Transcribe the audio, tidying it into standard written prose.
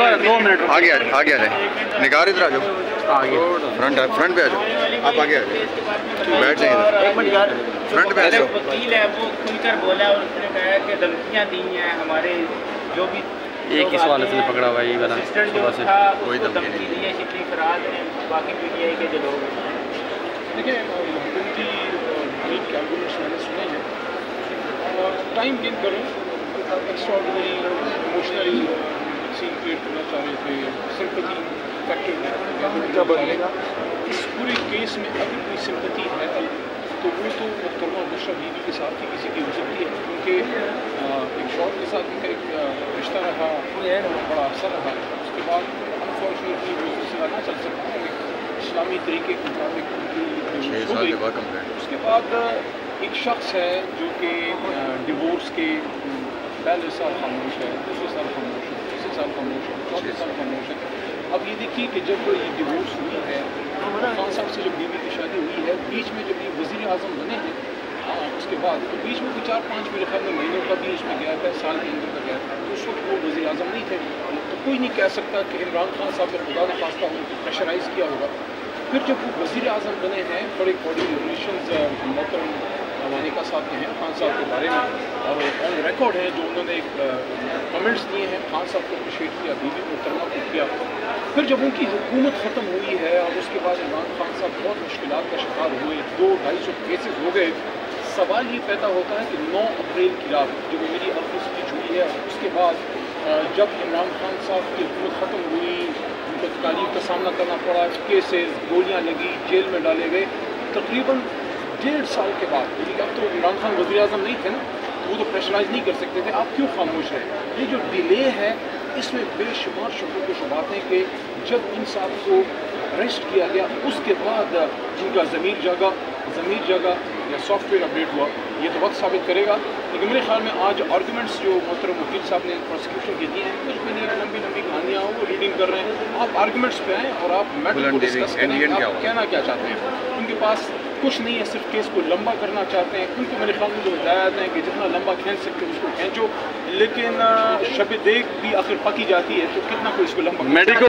2 minute आगे आ जाए, निगार इधर आ जाओ, फ्रंट पे आ जाओ, आप आगे आ जाओ, बैठ जाइए, 1 मिनट यार। फ्रंट पे आ जाओ। वकील है वो खुलकर बोला और उसने कहा कि धमकियाँ दी हैं हमारे जो भी एक इस वाले से पकड़ा हुआ है, ये वाला असिस्टेंट जो था कोई उसको धमकी धमकी नहीं दी है शिबली फराज ने, बाकी पीटीआई के जो लोग हैं। देखिए उनकी नीट के आर्गूमेंट्स मैंने सुने हैं और टाइम गेन करूँ एक्स्ट्राऑर्डिनरी इमोशनल सीन क्रिएट करना चाह रहे थे, सिंपैथी फैक्टर इस पूरे केस में अगर कोई सिंपैथी है तो वो तो मुहतरमा बुशरा बीबी के साथ ही किसी की हो सकती है, क्योंकि एक शॉट के साथ उनका एक रिश्ता रहा, बड़ा असर रहा। उसके बाद अनफॉर्चुनेटली वो सिलसिला ना चल सकता है इस्लामी तरीके के मुताबिक उनकी। उसके बाद एक शख्स है जो कि डिवोर्स के पहले साल खामोश है, दूसरे साल खामोश है, तीसरे साल खामोश है, चौथे साल खामोश है। अब ये देखिए कि जब ये डिवोर्स हुई है, खान साहब से जब बीवी की शादी हुई है, बीच में जब ये वज़ीर आज़म बने हैं उसके बाद तो बीच में कोई 4-5 मेरे ख्याल में महीनों का भी उसमें गया था, साल के अंदर का गया था, तो उस वक्त वो वज़ीर आज़म नहीं थे, तो कोई नहीं कह सकता कि इमरान खान साहब ने खुदा न खास्ता उनको प्रेशराइज़ किया होगा। फिर जब वो वज़ीर आज़म बने हैं, बड़े बड़ी रिलेशंस मोहतरम वानिका साहब के हैं खान साहब के बारे में और ऑन रिकॉर्ड है जो उन्होंने कमेंट्स दिए हैं, खान साहब को अप्रिशिएट किया, बीबी मोहतरमा को किया। फिर जब उनकी हुकूमत ख़त्म हुई है और उसके बाद इमरान खान साहब बहुत मुश्किलात का शिकार हुए, 200-250 केसेस हो गए, सवाल ये पैदा होता है कि 9 अप्रैल की रात जब मेरी अपनी स्पीच हुई है उसके बाद जब इमरान खान साहब की हुकूमत ख़त्म हुई, उनको तकालीफ का सामना करना पड़ा, केसेस, गोलियाँ लगी, जेल में डाले गए, तकरीबन 1.5 साल के बाद, क्योंकि अब तो इमरान खान वज़ीर आज़म नहीं थे ना, तो वो तो प्रेशराइज़ नहीं कर सकते थे, आप क्यों खामोश रहे? ये जो डिले है इसमें बेशुमार शकों को शुबात हैं कि जब इन साहब को अरेस्ट किया गया उसके बाद इनका ज़मीर जगह या सॉफ्टवेयर अपडेट हुआ, ये तो वक्त साबित करेगा। लेकिन मेरे ख्याल में आज आर्गूमेंट्स जो मोहतरम वकील साहब ने प्रोसिक्यूशन के दिए हैं, कुछ भी नहीं, लंबी कहानियाँ वो रीडिंग कर रहे हैं, आप आर्गूमेंट्स पे आएँ और आप मैटर को डिस्कस करें, आप कहना क्या चाहते हैं। उनके पास कुछ नहीं है, सिर्फ केस को लंबा करना चाहते हैं। उनको मेरे ख्याल में जो हिदायत हैं कि जितना लंबा खींच सकते हो उसको खींचो, लेकिन शब देख भी आखिर पकी जाती है, तो कितना कोई इसको लंबा